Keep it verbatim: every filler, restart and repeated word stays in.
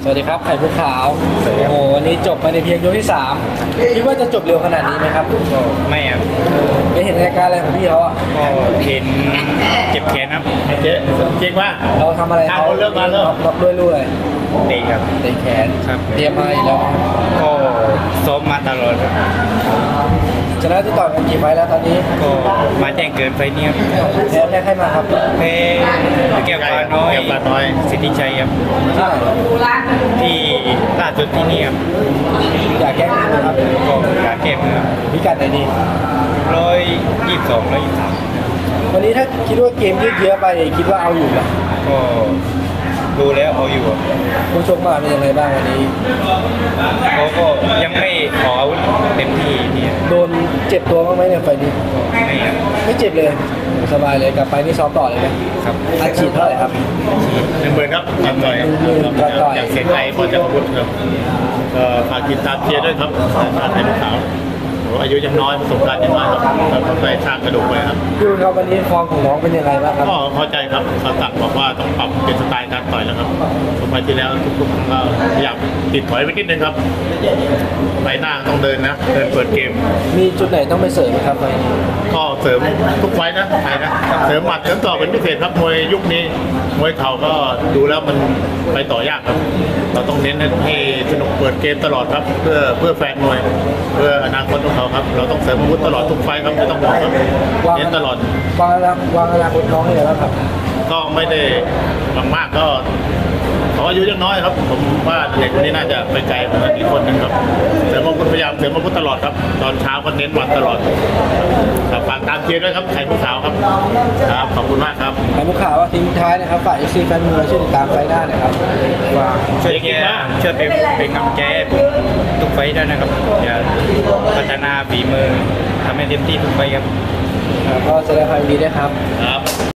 สวัสดีครับไข่มุกขาวโอ้โหวันนี้จบไปในเพียงยกที่สามคิดว่าจะจบเร็วขนาดนี้ไหมครับก็ไม่ครับไม่เห็นอาการอะไรของพี่เขาอ่ะก็เห็นเจ็บแขนครับเจ๊จริงว่าเราทำอะไรเขาเลิกมาแล้วล็อกด้วยลูกเลยเตะครับเตะแขนครับเตรียมมาอีกแล้วก็ซ้อมมาตลอดครับชนะที่ต่อยกันกี่ไฟแล้วตอนนี้ก็มาแจ้งเกิดไฟนี้ครับแพ้แพ้ใครมาครับแพ้แก้วปลาน้อยแก้วปลาน้อยสิทธิชัยครับที่ล่าสุดที่นี่ครับอยากแก้มือครับก็อยากแก้มือพิกัดไหนดีร้อยยี่สิบสองร้อยยี่สิบสามวันนี้ถ้าคิดว่าเกมยืดเยื้อไปคิดว่าเอาอยู่ไหมก็ดูแล้วเอาอยู่ผู้ชกมาเป็นยังไงบ้างวันนี้เขาก็ยังไม่ขออาวุธเต็มที่นี่โดนเจ็บตัวบ้างไหมเนี่ยไฟนี้ไม่ครับไม่เจ็บเลยสบายเลยกลับไปนี่ซ้อมต่อเลยไหมครับอัดฉีดเท่าไหร่ครับหนึ่งหมื่นครับทำต่อยอยากเสียใจพอจะพูดครับก็ฝากติดตามเชียร์ด้วยครับสายฟ้าไทยลูกสาวอายุยังน้อยประสบการณ์ยังน้อยครับเราไปสร้างกระดูกไปครับดูครับวันนี้ฟอร์มของน้องเป็นยังไงบ้างครับก็เข้าใจครับเขาสั่งบอกว่าต้องปรับเปลี่ยนสไตล์การต่อยแล้วครับสมัยที่แล้วทุกๆครั้งก็พยายามติดถอยไปนิดนึงครับไปหน้าต้องเดินนะเดินเปิดเกมมีจุดไหนต้องไปเสริมครับไฟก็เสริมทุกไฟนะไทยนะเสริมหมัดเสริมต่อเป็นพิเศษครับมวยยุคนี้มวยเข่าก็ดูแล้วมันไปต่อยากครับเราต้องเน้นให้สนุกเปิดเกมตลอดครับเพื่อเพื่อแฟนมวยเพื่ออนาคตของเขาครับเราต้องเสริมอาวุธตลอดทุกไฟครับไม่ต้องห่วงครับเน้นตลอดวางอนาควางอนาคตน้องให้แล้วครับก็ไม่ได้บางมากก็เขาอายุยังน้อยครับผมว่าเด็กคนนี้น่าจะไปไกลกว่าอีกคนหนึ่งครับเสริมอาวุธพยายามเสริมอาวุธตลอดครับตอนเช้าก็เน้นหมัดตลอดครับฝากตามเชียร์ด้วยครับไข่มุกขาวครับครับขอบคุณมากครับไข่มุกขาวทิ้งท้ายนะครับฝากเอฟซีแฟนมวยช่วยติดตามไฟหน้านะครับว่าช่วยเชียร์ช่วยเป็นเป็นกำลังใจทุกไฟด้วยนะครับอย่าพัฒนาฝีมือทำให้เต็มที่ทุกไฟครับก็แสดงความยินดีด้วยครับครับ